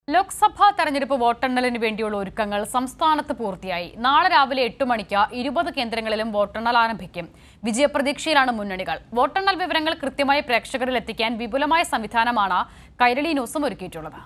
ലോക്സഭാ തെരഞ്ഞെടുപ്പ് വോട്ടെണ്ണലിന് വേണ്ടിയുള്ള ഒരുക്കങ്ങൾ സംസ്ഥാനത്ത് പൂർത്തിയായി. നാളെ രാവിലെ 8 മണിക്ക് 20 കേന്ദ്രങ്ങളിലും വോട്ടെണ്ണൽ ആരംഭിക്കും. വിജയപ്രതീക്ഷയിലാണ് മുന്നണികൾ. വോട്ടെണ്ണൽ വിവരങ്ങൾ കൃത്യമായി പ്രേക്ഷകരിൽ എത്തിക്കാൻ വിപുലമായ സംവിധാനമാണ് കൈരളി ന്യൂസും ഒരുക്കിയിട്ടുള്ളത്.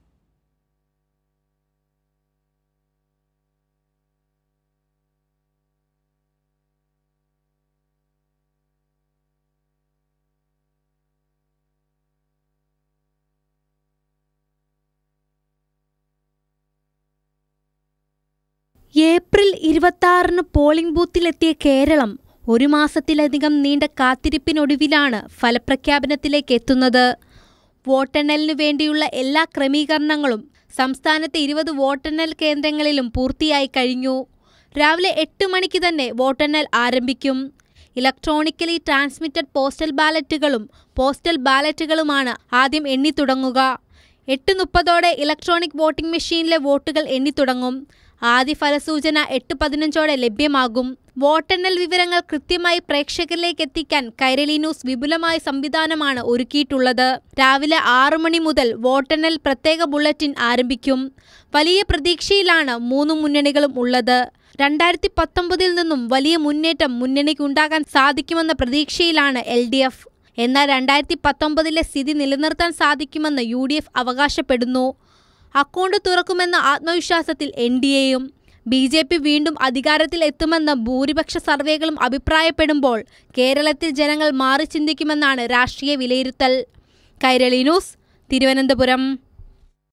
ഏപ്രിൽ 26-ന് പോളിംഗ് ബൂത്തിലെത്തിയ കേരളം ഒരു മാസത്തിലധികം നീണ്ട കാത്തിരിപ്പിനൊടുവിലാണ് ഫലപ്രഖ്യാപനത്തിലേക്ക് എത്തുന്നത്. വോട്ടെണ്ണലിനു വേണ്ടിയുള്ള എല്ലാ ക്രമീകരണങ്ങളും സംസ്ഥാനത്തെ 20 വോട്ടെണ്ണൽ കേന്ദ്രങ്ങളിലും പൂർത്തിയായി കഴിഞ്ഞു. രാവിലെ 8 മണിക്ക് തന്നെ വോട്ടെണ്ണൽ ആരംഭിക്കും. ഇലക്ട്രോണിക്കലി ട്രാൻസ്മിറ്റഡ് പോസ്റ്റൽ ബാലറ്റുകളുമാണ് ആദ്യം എണ്ണിത്തുടങ്ങുക. 8:30 ഇലക്ട്രോണിക് വോട്ടിംഗ് മെഷീനിലെ വോട്ടുകൾ എണ്ണിത്തുടങ്ങും. ആദ്യ ഫലസൂചന 8:15 ലഭ്യമാകും. വോട്ടെണ്ണൽ വിവരങ്ങൾ കൃത്യമായി പ്രേക്ഷകരിലേക്ക് എത്തിക്കാൻ കൈരളി ന്യൂസ് വിപുലമായ സംവിധാനമാണ് ഒരുക്കിയിട്ടുള്ളത്. രാവിലെ 6 മണി മുതൽ വോട്ടെണ്ണൽ പ്രത്യേക ബുള്ളറ്റിൻ ആരംഭിക്കും. വലിയ പ്രതീക്ഷയിലാണ് 3 മുന്നണികളും ഉള്ളത്. 2019-ൽ നിന്നും വലിയ മുന്നേറ്റം മുന്നണിക്കുണ്ടാകാൻ സാധിക്കുമെന്ന പ്രതീക്ഷയിലാണ് LDF. എന്നാൽ 2019-ലെ സ്ഥിതി നിലനിർത്താൻ സാധിക്കുമെന്ന് UDF അവകാശപ്പെടുന്നു. അക്കൗണ്ട് തുറക്കുമെന്ന ആത്മവിശ്വാസത്തിൽ NDAയും. BJP വീണ്ടും അധികാരത്തിൽ എത്തുമെന്ന് ഭൂരിപക്ഷ സർവേകളും അഭിപ്രായപ്പെടുമ്പോൾ കേരളത്തിൽ ജനങ്ങൾ മാറി ചിന്തിക്കുമെന്നാണ് രാഷ്ട്രീയ വിലയിരുത്തൽ. കൈരളി ന്യൂസ്, തിരുവനന്തപുരം.